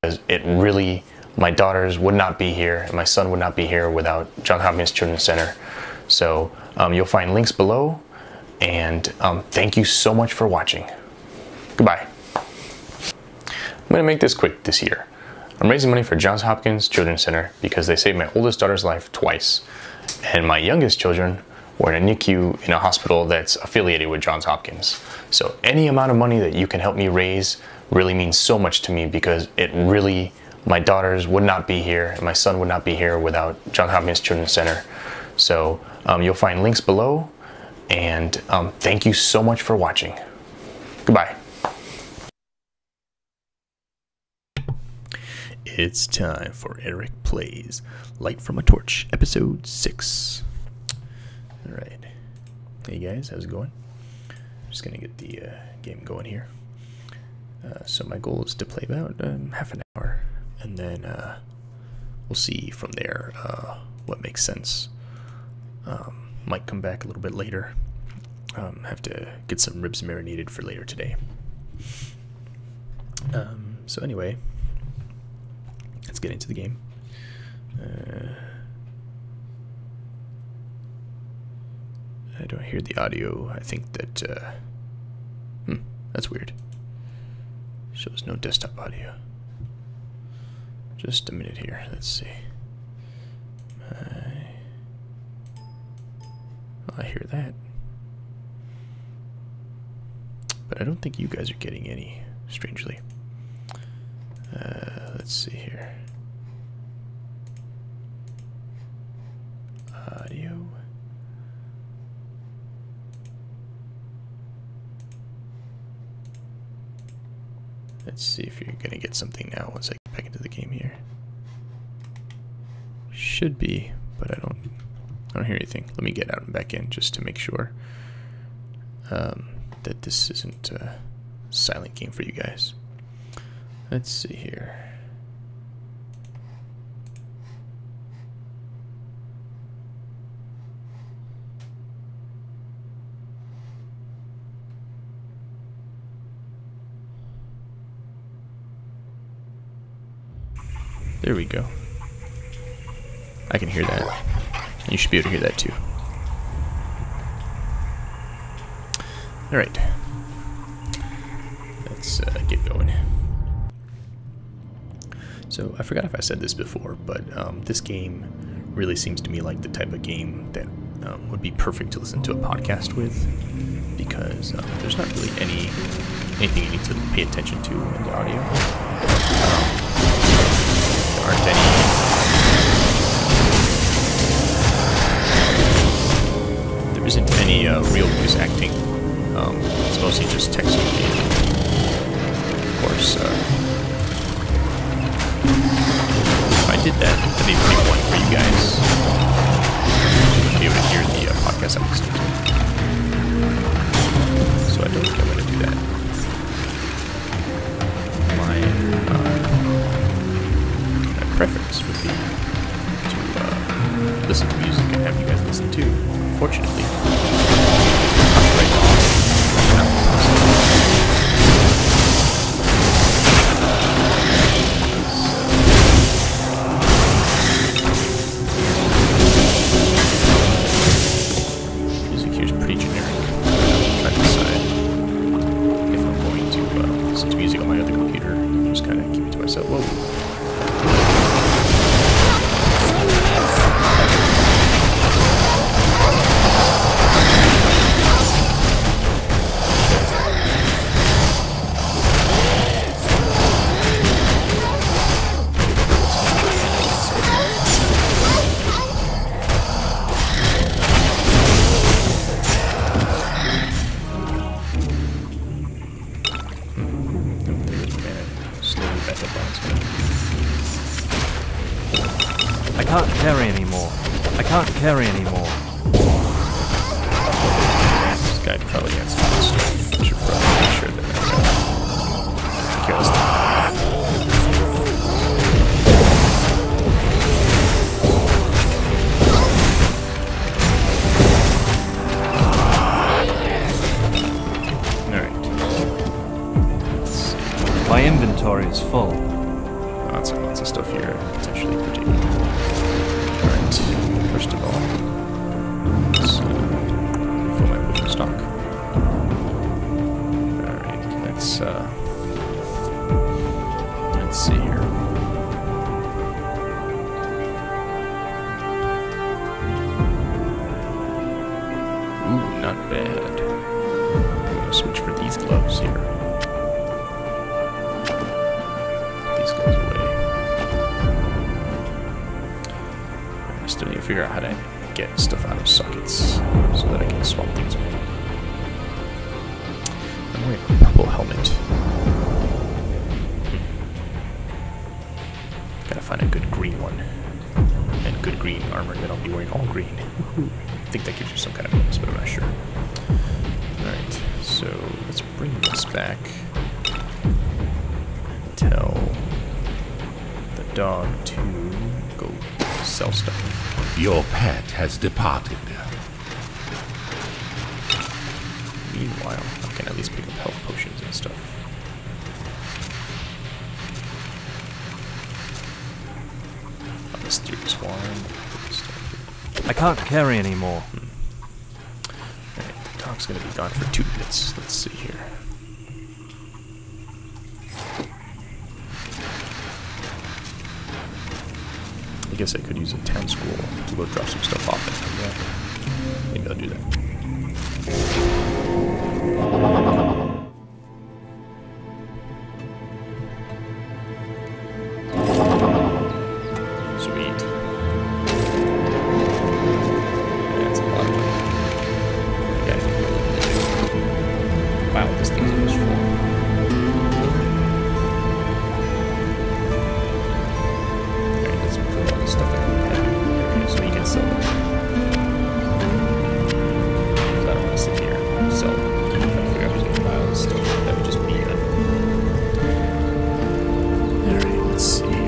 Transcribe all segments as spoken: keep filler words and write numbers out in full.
It really, my daughters would not be here, and my son would not be here without Johns Hopkins Children's Center. So um, you'll find links below, and um, thank you so much for watching. Goodbye. I'm gonna make this quick this year. I'm raising money for Johns Hopkins Children's Center because they saved my oldest daughter's life twice, and my youngest children were in a N I C U in a hospital that's affiliated with Johns Hopkins. So any amount of money that you can help me raise really means so much to me, because it really, my daughters would not be here, and my son would not be here without Johns Hopkins Children's Center. So um, you'll find links below, and um, thank you so much for watching. Goodbye. It's time for Eric Plays Light from a Torch, episode six. All right. Hey guys, how's it going? Just gonna get the uh, game going here. Uh, so my goal is to play about um, half an hour, and then uh, we'll see from there uh, what makes sense. Um, might come back a little bit later. Um, have to get some ribs marinated for later today. Um, so anyway, let's get into the game. Uh, I don't hear the audio. I think that, uh, hmm, that's weird. Shows no desktop audio. Just a minute here. Let's see. I, well, I hear that. But I don't think you guys are getting any, strangely. Uh, let's see here. Audio. Let's see if you're gonna get something now once I get back into the game here. Should be, but I don't I don't hear anything. Let me get out and back in just to make sure um, that this isn't a silent game for you guys. Let's see here. There we go. I can hear that. You should be able to hear that too. Alright. Let's uh, get going. So, I forgot if I said this before, but um, this game really seems to me like the type of game that um, would be perfect to listen to a podcast with, because um, there's not really any anything you need to pay attention to in the audio. Um, there aren't any there isn't any uh, real voice acting. Um, it's mostly just text communication. Of course, uh, if I did that, that'd be pretty fun for you guys. You wouldn't be able to hear the uh, podcast I'm listening to. So I don't think I'm going to do that. My, uh, my preference would be to uh, listen to music and have you guys listen too. Unfortunately, copyright laws are not possible. Music here is pretty generic. I'm trying to decide if I'm going to uh, listen to music on my other computer and just kind of keep it to myself. Whoa. I can't carry anymore. I can't carry anymore. This guy probably has fun stuff. I should probably make sure that I careless My inventory is full. figure out how to get stuff out of sockets so that I can swap things around. I'm wearing a purple helmet. Hmm. Gotta find a good green one. And good green armor that I'll be wearing all green. I think that gives you some kind of bonus, but I'm not sure. Alright, so let's bring this back. Tell the dog to go sell stuff. Your pet has departed. Meanwhile, I can at least pick up health potions and stuff. A mysterious wand. I can't carry anymore. Hmm. Alright, the dog's gonna be gone for two minutes. Let's see here. I guess I could use a town school to go drop some stuff off and come back. Maybe I'll do that. Sweet. That's a lot of money. Okay. Wow, this thing's almost full. Stuff in okay, so you can sell them. I don't want to sit here and sell them. I'm trying to figure out if there's a pile of stuff that would just be done. Alright, let's see here.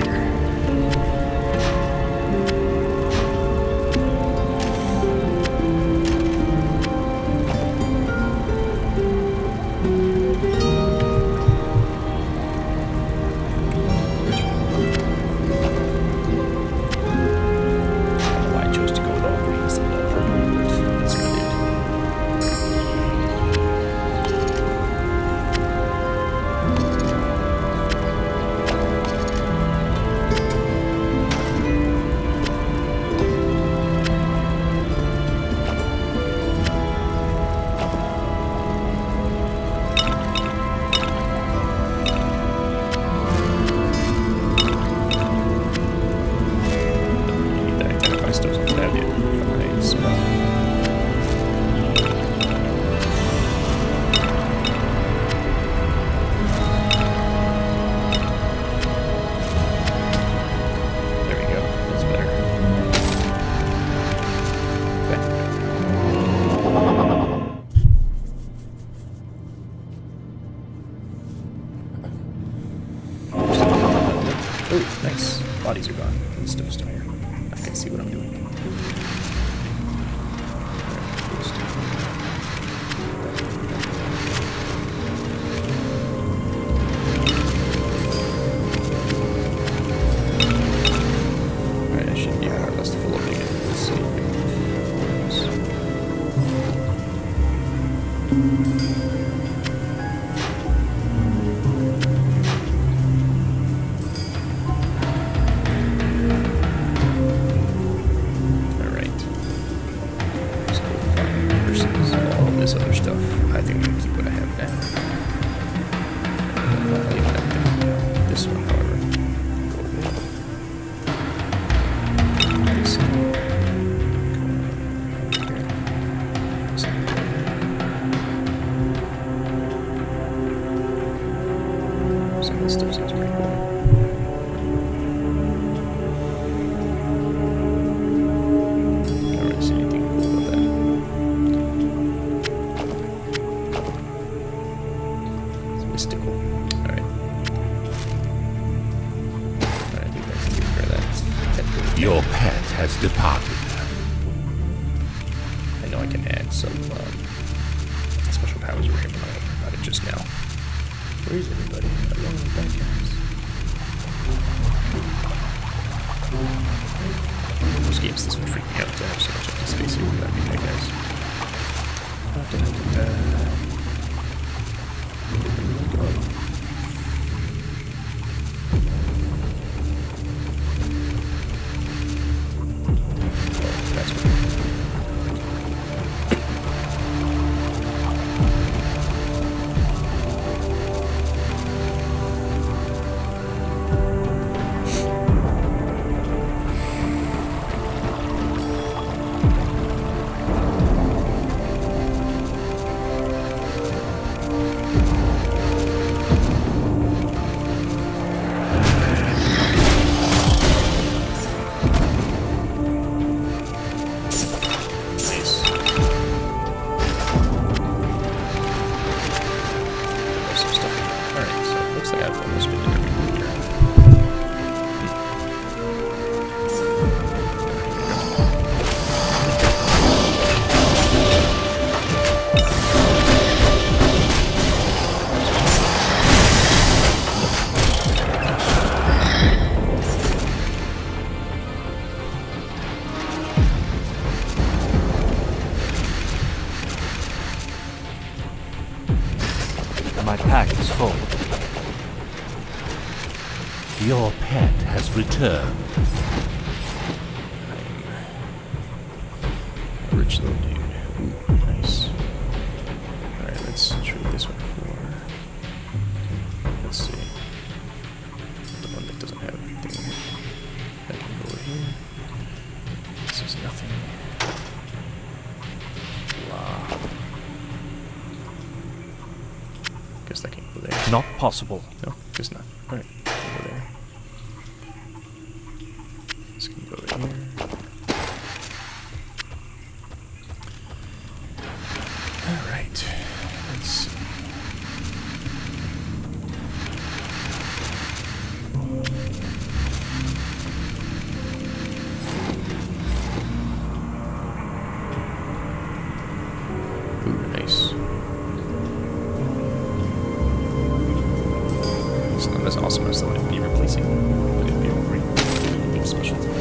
Oh, nice. Bodies are gone. And stuff's still here. I can see what I'm doing. Alright, I should be more or less full of it. Let's see. This other stuff. I think I'm gonna keep what I have now. I'll leave that there. This one, however, go away. This one. Some of this stuff seems pretty cool. I don't really see anything cool about that. Mystical. Alright. Alright, I think that's take care of that. Your pet has departed. I know I can add some um, special powers over here, but I don't know about it just now. Where is everybody? Along with that, guys. Most games this would freak me out to have so much empty space here. That'd be bad, guys. Da, da, da, da. pack is full. Your pet has returned. A rich little dude. Ooh, nice. Alright, let's trade this one for... Let's see. The one that doesn't have anything. That can go over here. This is nothing. Blah. Guess that can go there. Not possible. No, guess not. Alright, go there. This can go over here. Alright, let's see. Ooh, nice. It's not as awesome as the one I'd be replacing, but it'd be a great little special thing.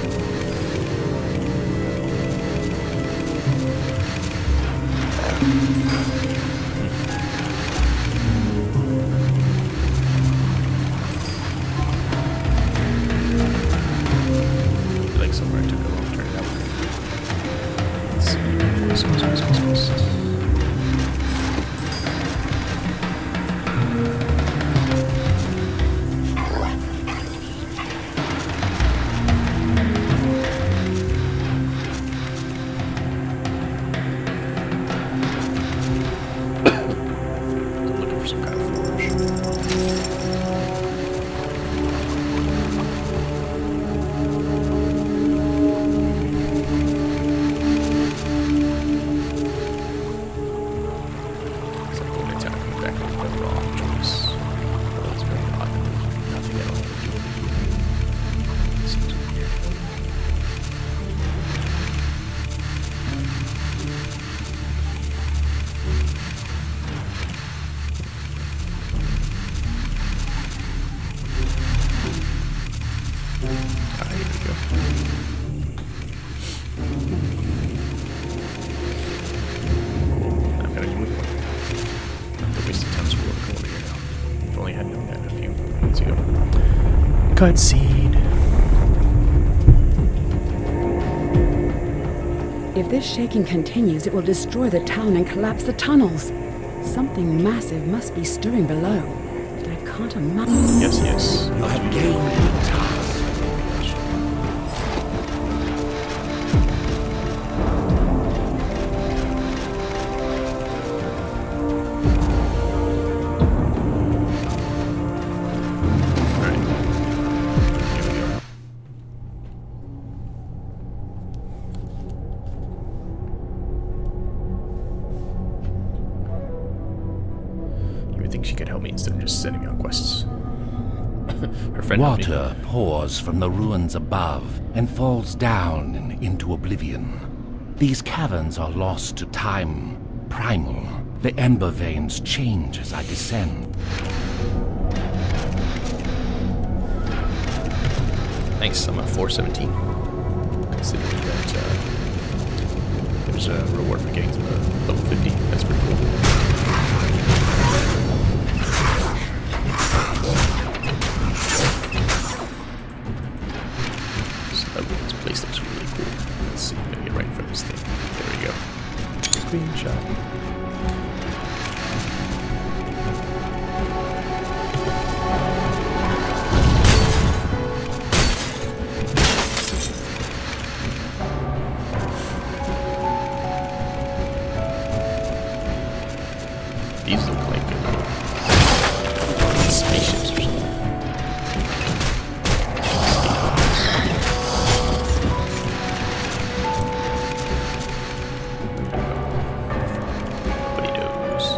I feel like somewhere I took a wrong turn out. Let's see. West, west, west, west, west. Looking for some kind of forge. It's like going to town and coming back with the wrong choice. Well, it's very odd that there's nothing at all to do over here. It seems weird. Ah, here we go. I've got a new one. The wasted time school to come over here now. If only I had known that a few minutes ago. Cutscene. If this shaking continues, it will destroy the town and collapse the tunnels. Something massive must be stirring below, but I can't imagine. Yes, yes. You have gained the task. Alright. Here we go. You would think she could help me instead of just sending me on quests. Her friend helped me. Water pours from the ruins above and falls down and into oblivion. These caverns are lost to time, primal. The ember veins change as I descend. Thanks, I'm at four seventeen. Considering that uh, there's a reward for getting to the level fifty. That's pretty cool. So that this place looks really cool. Let's see, I'm gonna get right in front of this thing. There we go. Screenshot. These look like uh, spaceships or something. Nobody knows.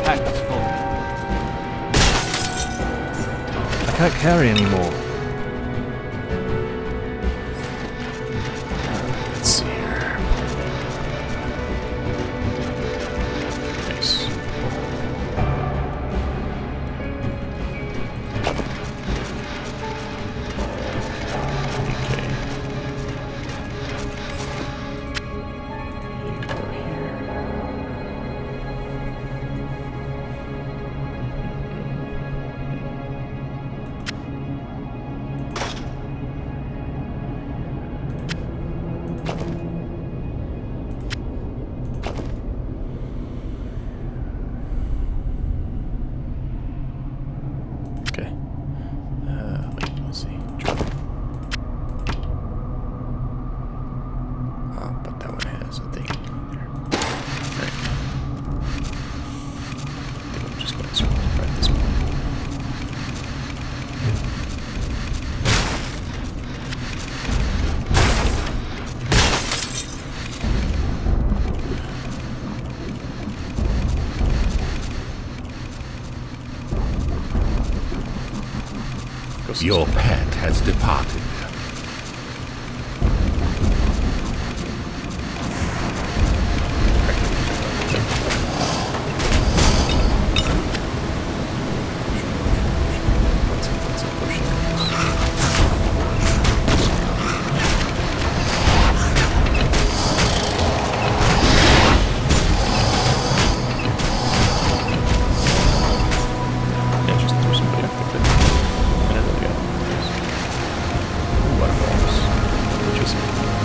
pack is full. I can't carry anymore. Let's see here. Nice. Okay. You go here. Okay. Uh, wait, let's see. Uh, but that one has a thing there. Alright. I think I'm just going to sort of right this point. Go see Your some- pet has departed. What's it, what's it pushing? Yeah, just threw somebody off the cliff. And another guy. Nice. Ooh, waterfalls. Interesting.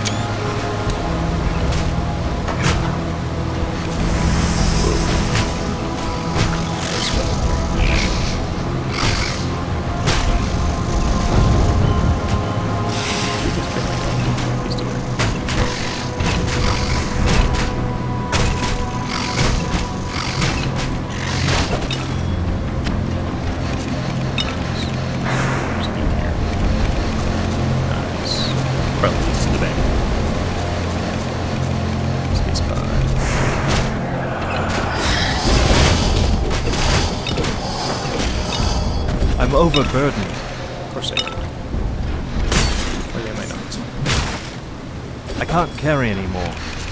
Let's go. He's doing it. There's a thing here. Nice. Probably leads to the bank. Space pod. I'm overburdened. Of course I am. Or am I not? I can't carry anymore.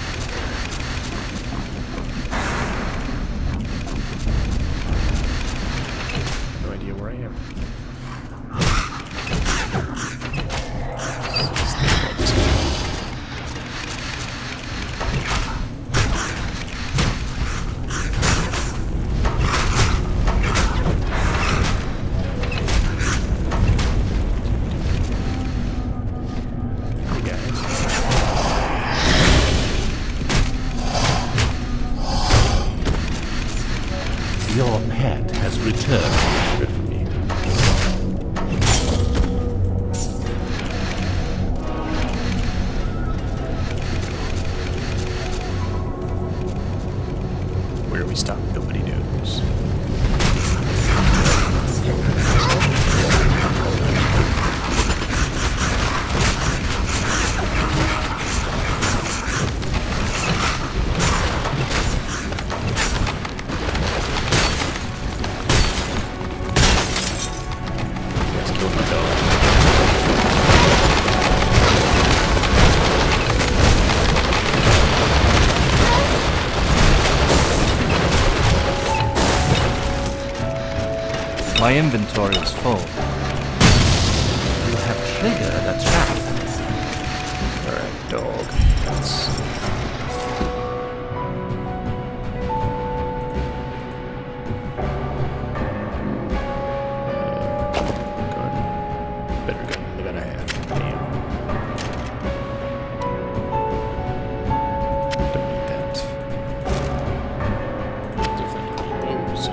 No idea where I am. Hey guys. Your pet has returned. Good for me. Where we stop, nobody knows. Let's kill my dog. My inventory is full. You have triggered a trap. Alright, dog. Let's gun. Better gun than I have. Damn. Don't need that. Definitely need those.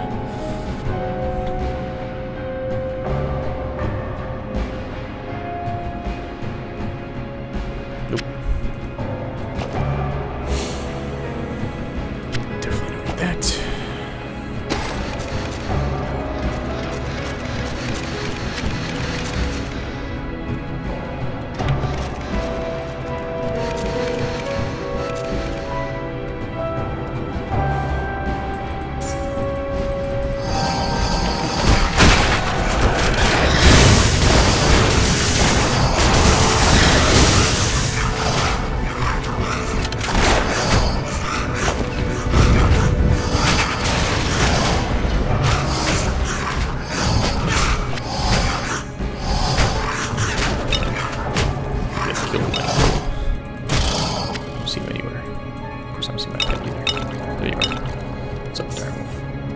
What's up, Direwolf?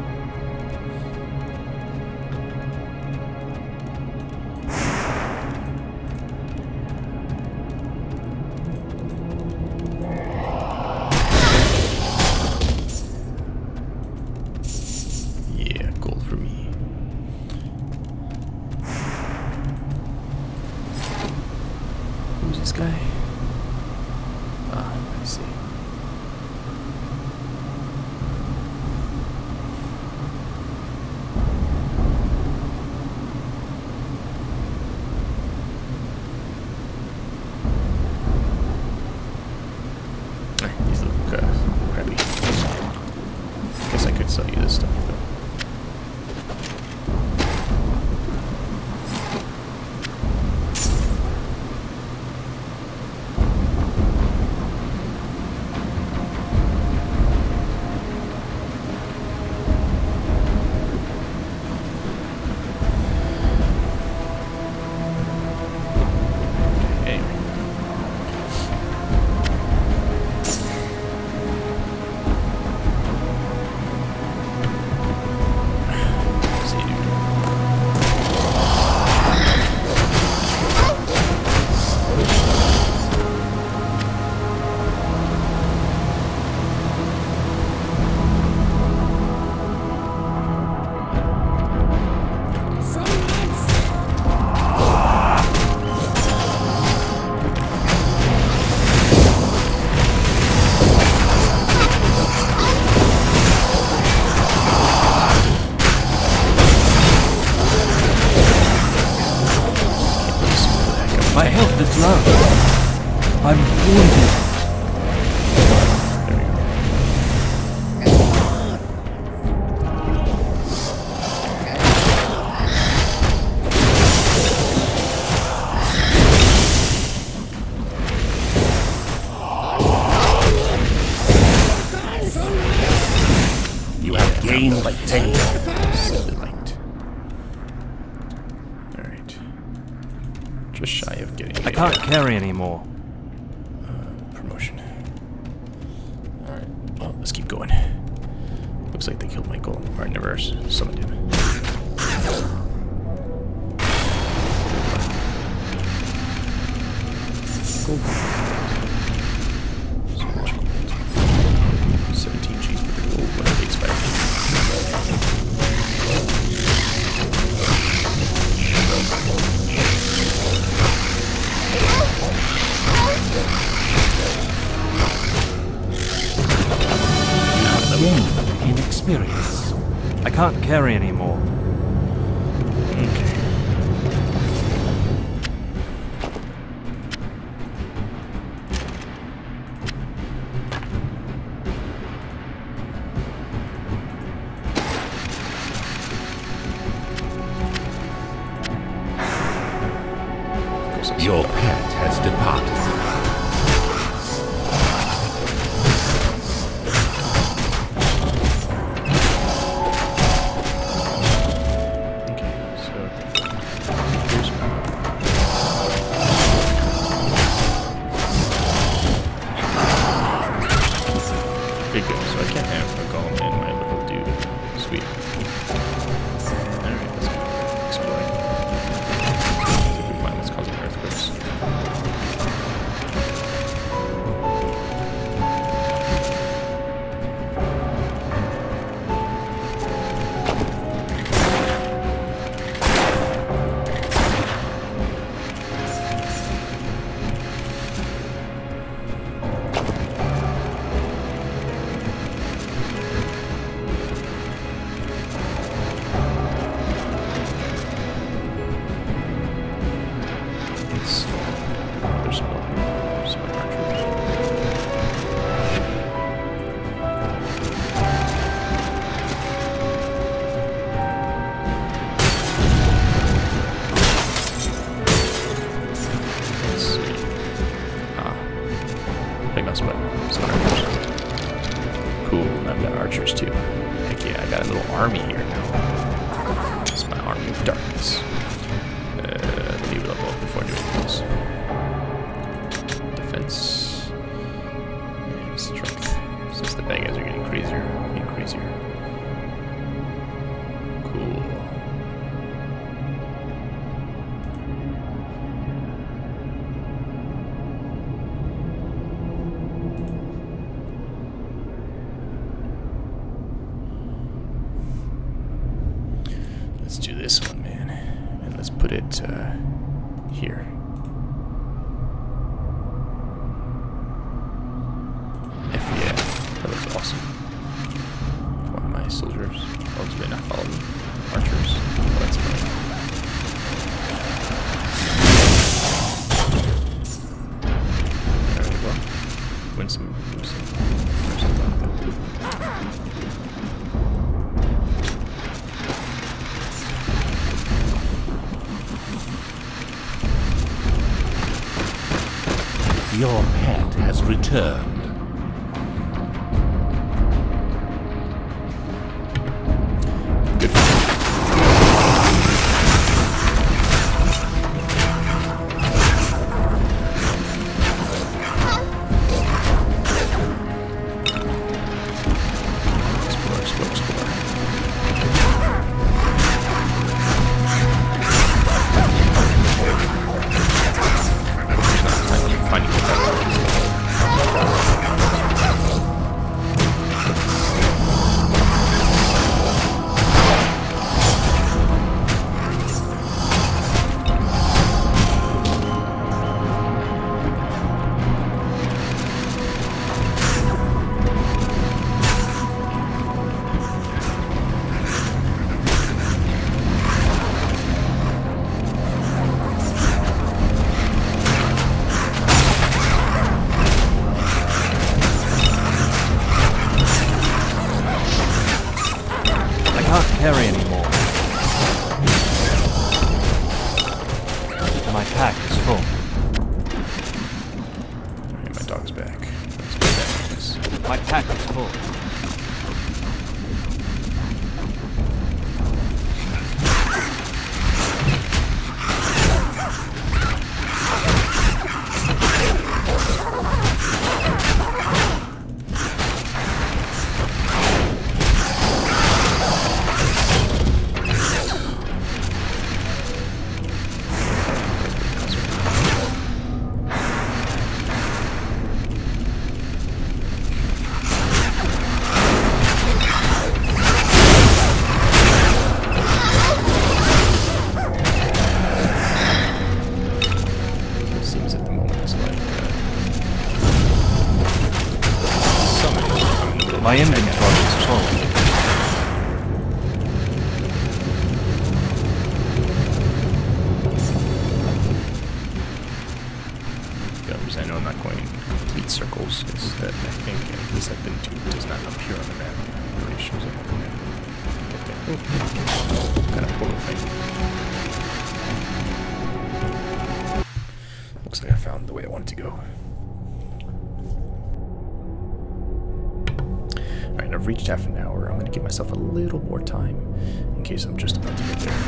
Yeah, gold for me. Who's this guy? Ah, I see. These look uh, crappy. Guess I could sell you this stuff though. My health is low. I'm wounded. You have gained by ten. Light. Alright. Just shy of getting I can't carry anymore. uh, promotion. Alright, well, let's keep going. Looks like they killed my golem, or never summoned him. Gold. So much gold. seventeen G's worth of gold. What are they expecting? Gain in experience. I can't carry anymore. Okay. Your pet has departed. Okay, good. So I can't have a golem and my little dude. Sweet. Alright, let's keep exploring. See if we find what's causing earthquakes. There's some some archers. Let's see. Ah, they must be some archers. Cool, I've got archers too. Heck yeah, I got a little army here now. It's my army of darkness. Uh, leave it up before doing this. Defense and strength. Since the bad guys are getting crazier and crazier. Let's do this one, man. And let's put it uh, here. F yeah. That looks awesome. Come on, my soldiers. Oh, do they not follow me? Archers. Oh, that's funny. Alright, well. Win some. Win some. Win some like that. Your pet has returned. Good. Explore, explore, explore. Finding the carry anymore. My pack is full. Alright, my dog's back. Let's get back to this. My pack is full. My inventory is full. I know I'm not going in complete circles, is that I think this I've been to does not appear on the map. It already shows up on the map. Get there. Oh, kind of portal thing. Looks like I found the way I wanted to go. Alright, I've reached half an hour. I'm going to give myself a little more time in case I'm just about to get there.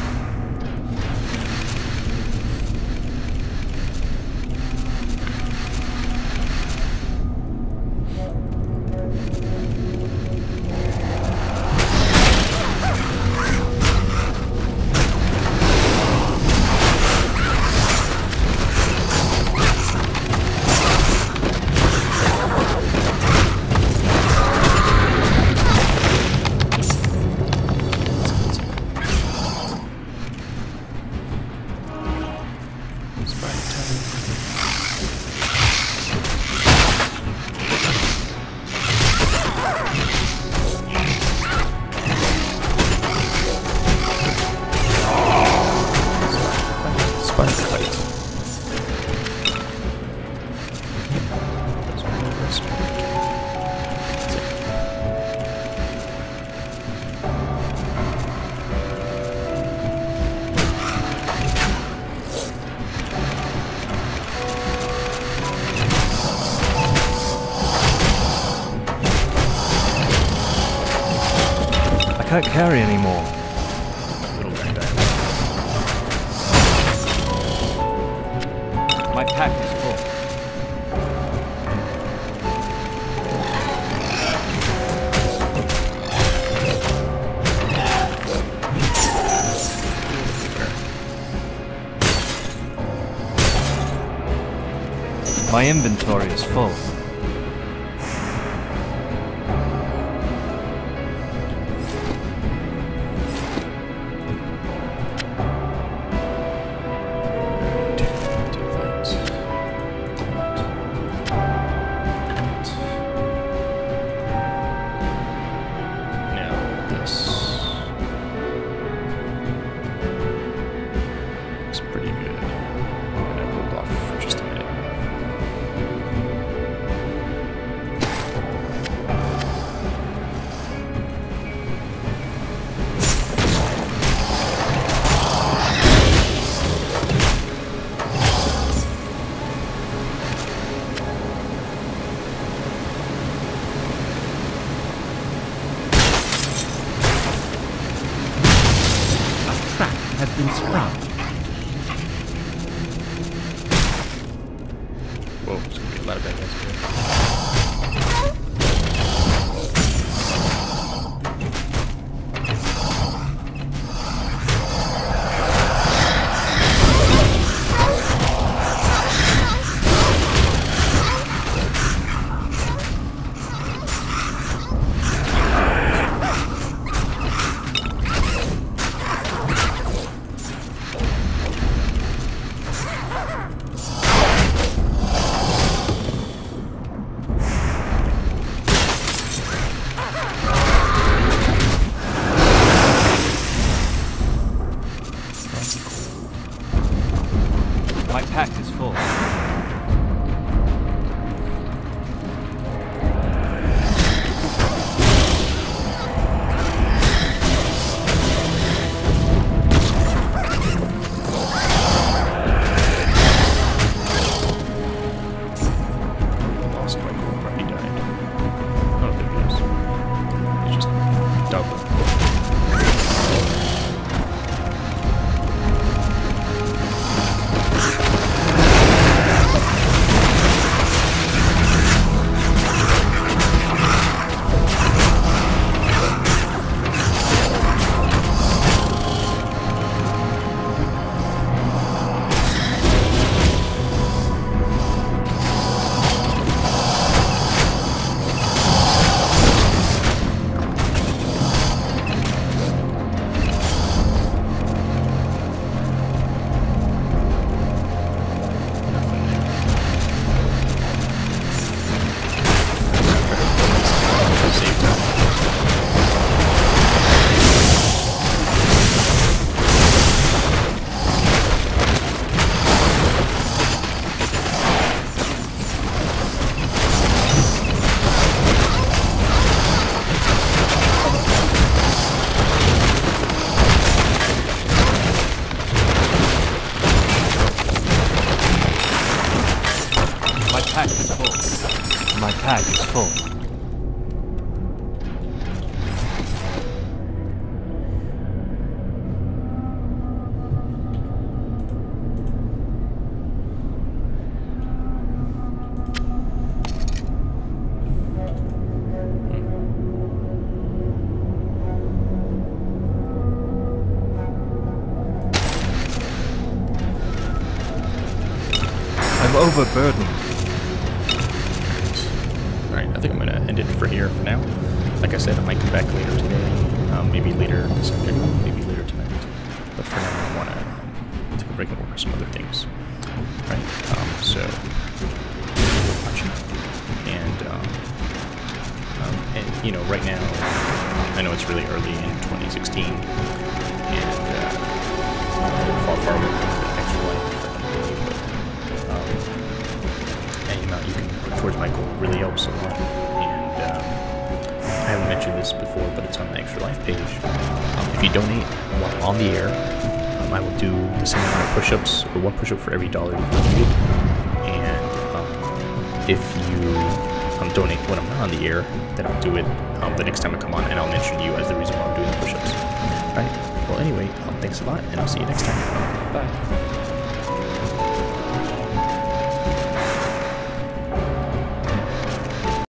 I can't carry anymore. Little guy died. My pack is full. My inventory is full. been sprung. Whoa, there's gonna be a lot of bad guys here. My pack is full. Lost my gold where he died. Oh, there he is. He's just double. My pack is full. My pack is full. I'm overburdened. Alright, I think I'm gonna end it for here for now. Like I said, I might come back later today, um, maybe later this afternoon, maybe later tonight. But for now, I want to take a break and work on some other things. Right? Um, so, watching. And, um, um, and, you know, right now, I know it's really early in twenty sixteen, and uh, far, far away from the extra life that I'm doing, but um, any amount you can put towards my goal really helps a lot. And um, I haven't mentioned this before, but it's on the Extra Life page. Um, if you donate while on the air, um, I will do the same amount of push-ups, or one push-up for every dollar you've donated. And um, if you um, donate when I'm not on the air, then I'll do it um, the next time I come on, and I'll mention you as the reason why I'm doing the push-ups. Right? Well, anyway, um, thanks a lot, and I'll see you next time. Bye.